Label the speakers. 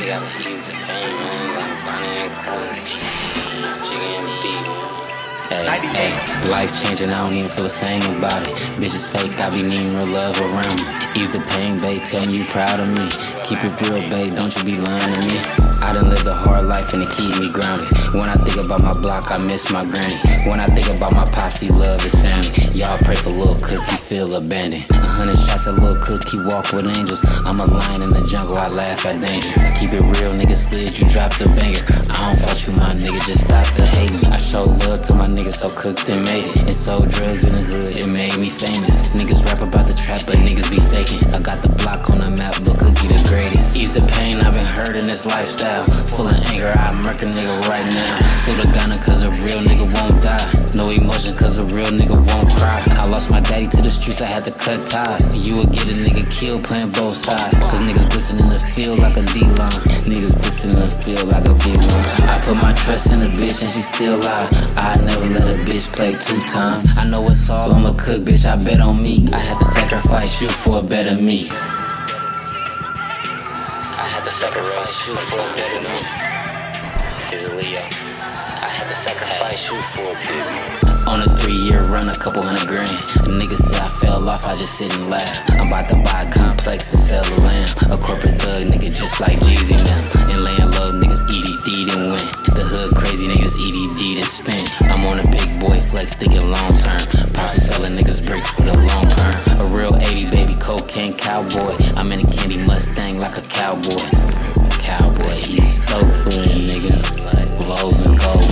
Speaker 1: gotta use the pain, man. Like Bonnie and Clyde. Hey, life changing, I don't even feel the same about it. Bitches fake, I be needing real love around me. Ease the pain, babe, tell me you proud of me. Keep it real, babe, don't you be lying to me. I done lived a hard life and it keep me grounded. When I think about my block, I miss my granny. When I think about my pops, he love his family. Y'all pray for Lil' Cook, he feel abandoned. 100 shots at Lil' Cook, he walk with angels. I'm a lion in the jungle, I laugh at danger. Keep it real, nigga slid, you dropped the banger. I don't fuck you, my nigga, just stop the hating. I show love to my niggas, so cooked and made it. And sold drugs in the hood, it made me famous. Niggas rap about the trap, but niggas be faking. I got the block on the map, Lil' Cookie the greatest. Ease the pain, I've been hurt in this lifestyle. Full of anger, I murk a nigga right now. Feel the gunner, cause a real nigga won't die. No emotion, cause a real nigga won't cry. I lost my daddy to the streets, I had to cut ties. You would get a nigga killed playing both sides. Cause niggas blitzing in the field like a D-line. Niggas blitzing in the field like a D-line. I put my trust in a bitch and she still lie. I never let a bitch play 2 times. I know it's all on the Cook, bitch, I bet on me. I had to sacrifice you for a better me. I had to sacrifice you for a better me. Cesar Leo. I had to sacrifice you for a better me. On a 3-year run, a couple $100 grand. A nigga say I fell off, I just sit and laugh. I'm about to buy a duplex and sell the land. A corporate thug nigga just like Jeezy now. And laying low, niggas EDD and win. The hood crazy niggas EDD and spin. I'm on a big boy flex, thinking long term. Pops is selling niggas bricks for the long term. A real 80 baby cocaine cowboy. I'm in a candy Mustang like a cowboy. Cowboy, he's stoked, nigga. Lows and gold.